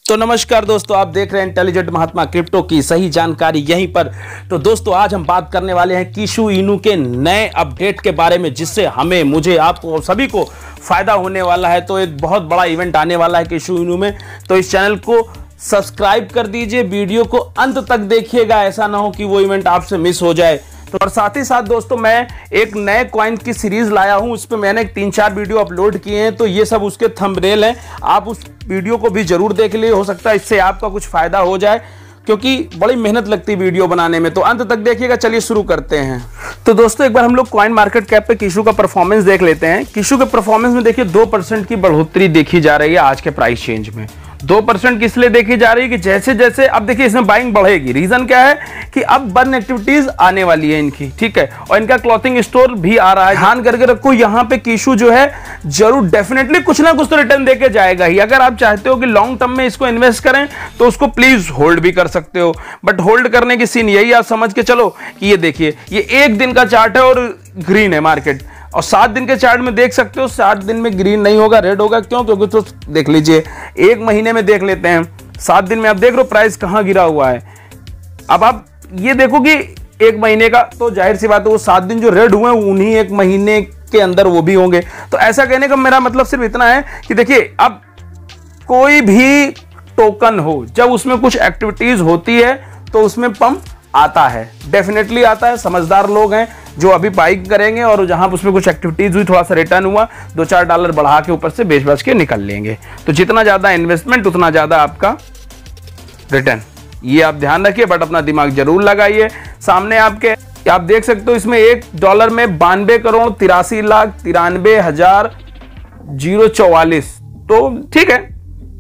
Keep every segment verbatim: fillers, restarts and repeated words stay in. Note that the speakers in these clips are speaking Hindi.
तो नमस्कार दोस्तों, आप देख रहे हैं इंटेलिजेंट महात्मा क्रिप्टो की सही जानकारी यहीं पर। तो दोस्तों आज हम बात करने वाले हैं कीशु इनू के नए अपडेट के बारे में, जिससे हमें, मुझे, आपको और सभी को फायदा होने वाला है। तो एक बहुत बड़ा इवेंट आने वाला है कीशु इनू में। तो इस चैनल को सब्सक्राइब कर दीजिए, वीडियो को अंत तक देखिएगा, ऐसा ना हो कि वो इवेंट आपसे मिस हो जाए। तो और साथ ही साथ दोस्तों मैं एक नए कॉइन की सीरीज लाया हूं, उस पर मैंने तीन चार वीडियो अपलोड किए हैं। तो ये सब उसके थंबनेल हैं, आप उस वीडियो को भी जरूर देख लीजिए, हो सकता है इससे आपका कुछ फायदा हो जाए, क्योंकि बड़ी मेहनत लगती है वीडियो बनाने में। तो अंत तक देखिएगा। चलिए शुरू करते हैं। तो दोस्तों एक बार हम लोग कॉइन मार्केट कैप पे कीशु का परफॉर्मेंस देख लेते हैं। कीशु के परफॉर्मेंस में देखिए दो परसेंट की बढ़ोतरी देखी जा रही है आज के प्राइस चेंज में। दो परसेंट किस लिए देखी जा रही है कि जैसे जैसे अब देखिए इसमें बाइंग बढ़ेगी। रीजन क्या है कि अब बर्न एक्टिविटीज आने वाली है इनकी, ठीक है, और इनका क्लॉथिंग स्टोर भी आ रहा है। ध्यान करके रखो, यहाँ पे कीशु जो है जरूर डेफिनेटली कुछ ना कुछ तो रिटर्न देके जाएगा ही। अगर आप चाहते हो कि लॉन्ग टर्म में इसको इन्वेस्ट करें तो उसको प्लीज होल्ड भी कर सकते हो, बट होल्ड करने की सीन यही आप समझ के चलो कि ये देखिए ये एक दिन का चार्ट है और ग्रीन है मार्केट, और सात दिन के चार्ट में देख सकते हो सात दिन में ग्रीन नहीं होगा, रेड होगा। क्यों? क्योंकि तो देख लीजिए एक महीने में देख लेते हैं, सात दिन में आप देख रहे हो प्राइस कहां गिरा हुआ है। अब आप ये देखो कि एक महीने का, तो जाहिर सी बात है वो सात दिन जो रेड हुए हैं उन्हीं एक महीने के अंदर वो भी होंगे। तो ऐसा कहने का मेरा मतलब सिर्फ इतना है कि देखिए अब कोई भी टोकन हो, जब उसमें कुछ एक्टिविटीज होती है तो उसमें पंप आता है, डेफिनेटली आता है। समझदार लोग हैं जो अभी बाइक करेंगे और जहां उसमें कुछ एक्टिविटीज हुई, थोड़ा सा रिटर्न हुआ, दो चार डॉलर बढ़ा के ऊपर से बेच बेच के निकल लेंगे। तो जितना ज्यादा इन्वेस्टमेंट उतना ज्यादा आपका रिटर्न, ये आप ध्यान रखिए, बट अपना दिमाग जरूर लगाइए। सामने आपके आप देख सकते हो इसमें एक डॉलर में बानवे करोड़ तिरासी लाख तिरानवे हजार जीरो चौवालीस। तो ठीक है,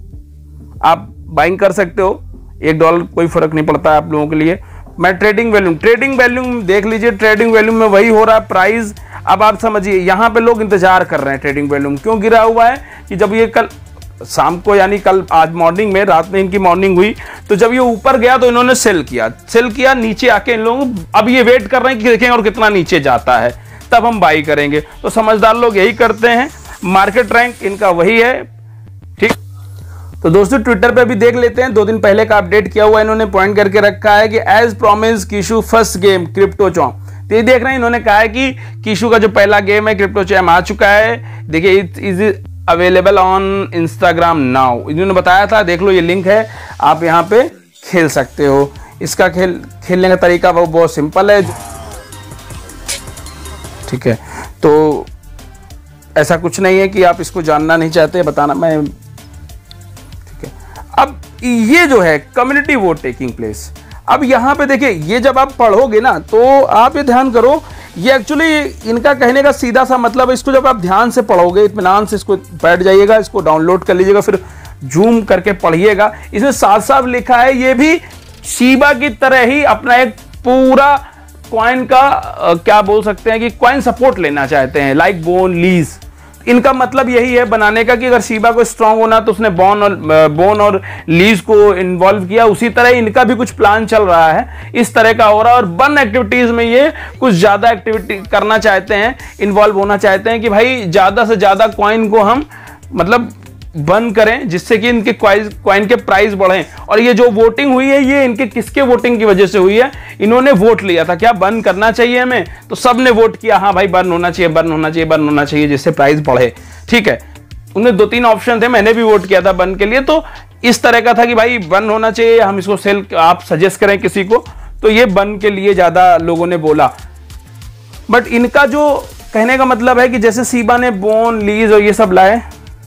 आप बाइंग कर सकते हो, एक डॉलर कोई फर्क नहीं पड़ता है आप लोगों के लिए। मैं ट्रेडिंग वैल्यूम ट्रेडिंग वैल्यूम देख लीजिए, ट्रेडिंग वैल्यूम में वही हो रहा है प्राइस। अब आप समझिए यहाँ पे लोग इंतजार कर रहे हैं। ट्रेडिंग वैल्यूम क्यों गिरा हुआ है कि जब ये कल शाम को, यानी कल आज मॉर्निंग में, रात में इनकी मॉर्निंग हुई, तो जब ये ऊपर गया तो इन्होंने सेल किया सेल किया नीचे आके इन लोगों, अब ये वेट कर रहे हैं कि देखेंगे और कितना नीचे जाता है तब हम बाई करेंगे। तो समझदार लोग यही करते हैं। मार्केट रैंक इनका वही है, ठीक। तो दोस्तों ट्विटर पे भी देख लेते हैं, दो दिन पहले का अपडेट किया हुआ इन्होंने पॉइंट करके रखा है कि as promise Kishu first game crypto चैम। तो ये देख रहे हैं, इन्होंने कहा है कि कीशु का जो पहला गेम है क्रिप्टो चैम आ चुका है। देखिए it is available on Instagram now, इन्होंने बताया था, देख लो ये लिंक है, आप यहाँ पे खेल सकते हो। इसका खेल खेलने का तरीका वो बहुत सिंपल है, ठीक है। तो ऐसा कुछ नहीं है कि आप इसको जानना नहीं चाहते, बताना मैं, अब ये जो है कम्युनिटी वोट टेकिंग प्लेस। अब यहां पे देखिए ये जब आप पढ़ोगे ना तो आप ये ध्यान करो, ये एक्चुअली इनका कहने का सीधा सा मतलब है, इसको जब आप ध्यान से पढ़ोगे, इत्मीनान से इसको बैठ जाइएगा, इसको डाउनलोड कर लीजिएगा, फिर जूम करके पढ़िएगा। इसमें साफ साफ लिखा है ये भी शीबा की तरह ही अपना एक पूरा कॉइन का आ, क्या बोल सकते हैं कि कॉइन सपोर्ट लेना चाहते हैं, लाइक बोन लीज। इनका मतलब यही है बनाने का कि अगर शीबा को स्ट्रांग होना तो उसने बॉन और बोन और लीज को इन्वॉल्व किया, उसी तरह इनका भी कुछ प्लान चल रहा है, इस तरह का हो रहा है। और बर्न एक्टिविटीज में ये कुछ ज्यादा एक्टिविटी करना चाहते हैं, इन्वॉल्व होना चाहते हैं कि भाई ज्यादा से ज्यादा कॉइन को हम मतलब बर्न करें, जिससे कि इनके कॉइन के प्राइस बढ़े। और ये जो वोटिंग हुई है ये इनके किसके वोटिंग की वजह से हुई है? इन्होंने वोट लिया था क्या बर्न करना चाहिए हमें, तो सबने वोट किया हाँ भाई बर्न होना चाहिए, बर्न होना चाहिए, बर्न होना चाहिए, जिससे प्राइस बढ़े, ठीक है। उनमें दो तीन ऑप्शन थे, मैंने भी वोट किया था बर्न के लिए। तो इस तरह का था कि भाई बर्न होना चाहिए, हम इसको सेल, आप सजेस्ट करें किसी को, तो ये बर्न के लिए ज्यादा लोगों ने बोला। बट इनका जो कहने का मतलब है कि जैसे शीबा ने बोन लीज और ये सब लाए,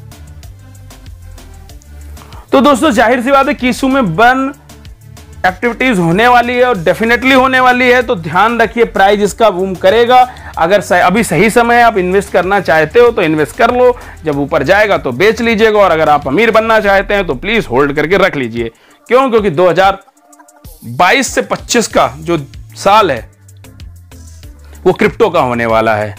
तो दोस्तों जाहिर सी बात है कीशु में बर्न एक्टिविटीज होने वाली है और डेफिनेटली होने वाली है। तो ध्यान रखिए प्राइस इसका बूम करेगा। अगर सही, अभी सही समय है, आप इन्वेस्ट करना चाहते हो तो इन्वेस्ट कर लो, जब ऊपर जाएगा तो बेच लीजिएगा, और अगर आप अमीर बनना चाहते हैं तो प्लीज होल्ड करके रख लीजिए। क्यों? क्योंकि दो हज़ार बाईस से पच्चीस का जो साल है वो क्रिप्टो का होने वाला है।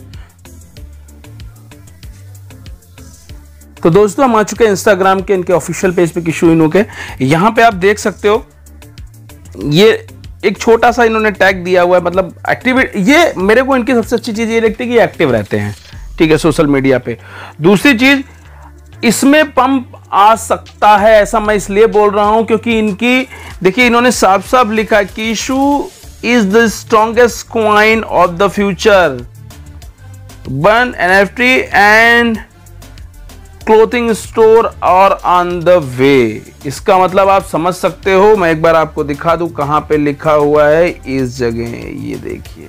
तो दोस्तों हम आ चुके हैं इंस्टाग्राम के इनके ऑफिशियल पेज पे कीशु इनू के। यहां पे आप देख सकते हो ये एक छोटा सा इन्होंने टैग दिया हुआ है, मतलब एक्टिविटी। ये मेरे को इनकी सबसे अच्छी चीज ये लगती है कि एक्टिव रहते हैं, ठीक है, सोशल मीडिया पे। दूसरी चीज इसमें पंप आ सकता है। ऐसा मैं इसलिए बोल रहा हूं क्योंकि इनकी देखिए इन्होंने साफ साफ लिखा है Kishu is the strongest coin of the future, one NFT and clothing store और ऑन द वे। इसका मतलब आप समझ सकते हो, मैं एक बार आपको दिखा दूं कहां पे लिखा हुआ है इस जगह, ये देखिए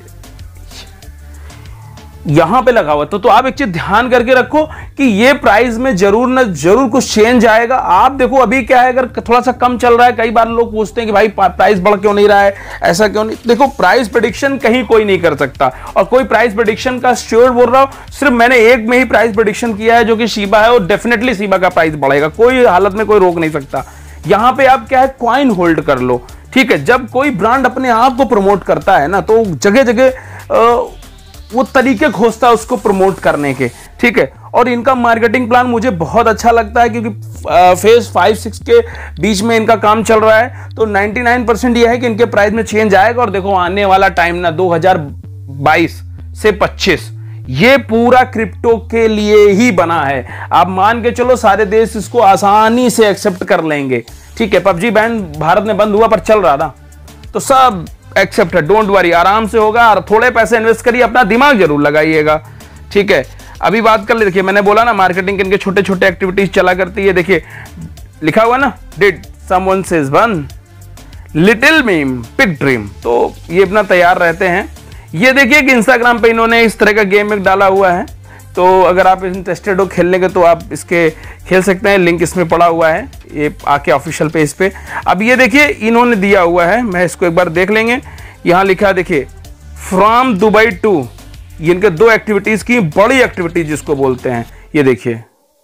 यहां पे लगा हुआ। तो, तो आप एक चीज ध्यान करके रखो कि ये प्राइस में जरूर ना जरूर कुछ चेंज आएगा। आप देखो अभी क्या है, अगर थोड़ा सा कम चल रहा है, कई बार लोग पूछते हैं कि भाई प्राइस बढ़ क्यों नहीं रहा है, ऐसा क्यों नहीं। देखो प्राइस प्रेडिक्शन कहीं कोई नहीं कर सकता, और कोई प्राइस प्रेडिक्शन का श्योर बोल रहा हूं सिर्फ मैंने एक में ही प्राइस प्रेडिक्शन किया है जो कि शीबा है, और डेफिनेटली शीबा का प्राइस बढ़ेगा, कोई हालत में कोई रोक नहीं सकता। यहां पे आप क्या है कॉइन होल्ड कर लो, ठीक है। जब कोई ब्रांड अपने आप को प्रमोट करता है ना तो जगह जगह वो तरीके खोजता है उसको प्रमोट करने के, ठीक है। और इनका मार्केटिंग प्लान मुझे बहुत अच्छा लगता है क्योंकि फेज फाइव सिक्स के बीच में इनका काम चल रहा है। तो निन्यानवे परसेंट ये है कि इनके प्राइस में चेंज आएगा। और देखो आने वाला टाइम ना दो हज़ार बाईस से पच्चीस ये पूरा क्रिप्टो के लिए ही बना है। आप मान के चलो सारे देश इसको आसानी से एक्सेप्ट कर लेंगे, ठीक है। पबजी बैन भारत में बंद हुआ पर चल रहा था, तो सब एक्सेप्ट है, डोंट वरी, आराम से होगा। और थोड़े पैसे इन्वेस्ट करिए, अपना दिमाग जरूर लगाइएगा, ठीक है। अभी बात कर ले, देखिए मैंने बोला ना मार्केटिंग के इनके छोटे छोटे एक्टिविटीज चला करती है। देखिए लिखा हुआ ना did someone says one little meme big dream, तो ये अपना तैयार रहते हैं। ये देखिए कि इंस्टाग्राम पे इन्होंने इस तरह का गेम एक डाला हुआ है, तो अगर आप इंटरेस्टेड हो खेलने के तो आप इसके खेल सकते हैं, लिंक इसमें पड़ा हुआ है, ये आके ऑफिशियल पेज पे। अब ये देखिए इन्होंने दिया हुआ है, मैं इसको एक बार देख लेंगे। यहाँ लिखा है देखिए फ्रॉम दुबई टू, ये इनके दो एक्टिविटीज की बड़ी एक्टिविटीज जिसको बोलते हैं। ये देखिए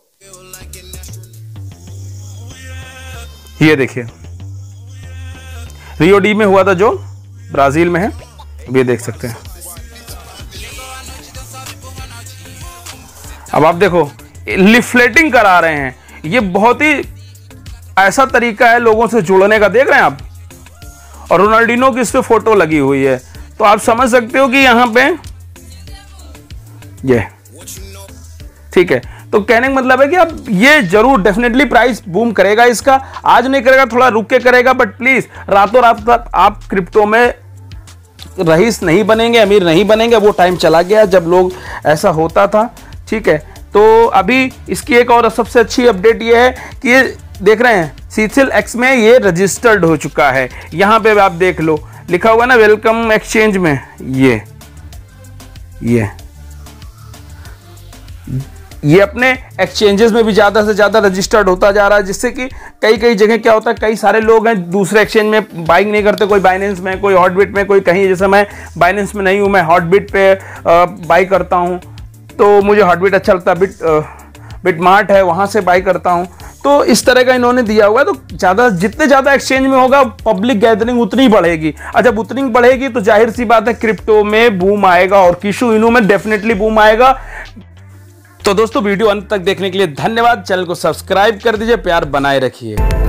ये देखिए रियो डी में हुआ था जो ब्राजील में है, ये देख सकते हैं। अब आप देखो लिफलेटिंग करा रहे हैं, ये बहुत ही ऐसा तरीका है लोगों से जुड़ने का, देख रहे हैं आप। और रोनाल्डिनो की इस पे फोटो लगी हुई है, तो आप समझ सकते हो कि यहां पे ये ठीक है। तो कहने का मतलब है कि अब ये जरूर डेफिनेटली प्राइस बूम करेगा इसका, आज नहीं करेगा, थोड़ा रुक के करेगा, बट प्लीज रातों रात तक आप क्रिप्टो में रईस नहीं बनेंगे, अमीर नहीं बनेंगे। वो टाइम चला गया जब लोग ऐसा होता था, ठीक है। तो अभी इसकी एक और सबसे अच्छी अपडेट ये है कि ये देख रहे हैं सीसिल एक्स में ये रजिस्टर्ड हो चुका है। यहां पे आप देख लो लिखा हुआ ना वेलकम एक्सचेंज में, ये ये ये अपने एक्सचेंजेस में भी ज्यादा से ज्यादा रजिस्टर्ड होता जा रहा है, जिससे कि कई कई जगह क्या होता है, कई सारे लोग हैं दूसरे एक्सचेंज में बाइंग नहीं करते, कोई बाइनेंस में, कोई हॉटबिट में, कोई कहीं। जैसे मैं बाइनेंस में नहीं हूं, मैं हॉटबिट पे बाई करता हूं, तो मुझे हॉटबिट अच्छा लगता है, बिट बिटमार्ट है वहां से बाई करता हूं। तो इस तरह का इन्होंने दिया हुआ है। तो ज्यादा जितने ज्यादा एक्सचेंज में होगा पब्लिक गैदरिंग उतनी बढ़ेगी, और जब उतनी बढ़ेगी तो जाहिर सी बात है क्रिप्टो में बूम आएगा, और कीशु इनू में डेफिनेटली बूम आएगा। तो दोस्तों वीडियो अंत तक देखने के लिए धन्यवाद, चैनल को सब्सक्राइब कर दीजिए, प्यार बनाए रखिए।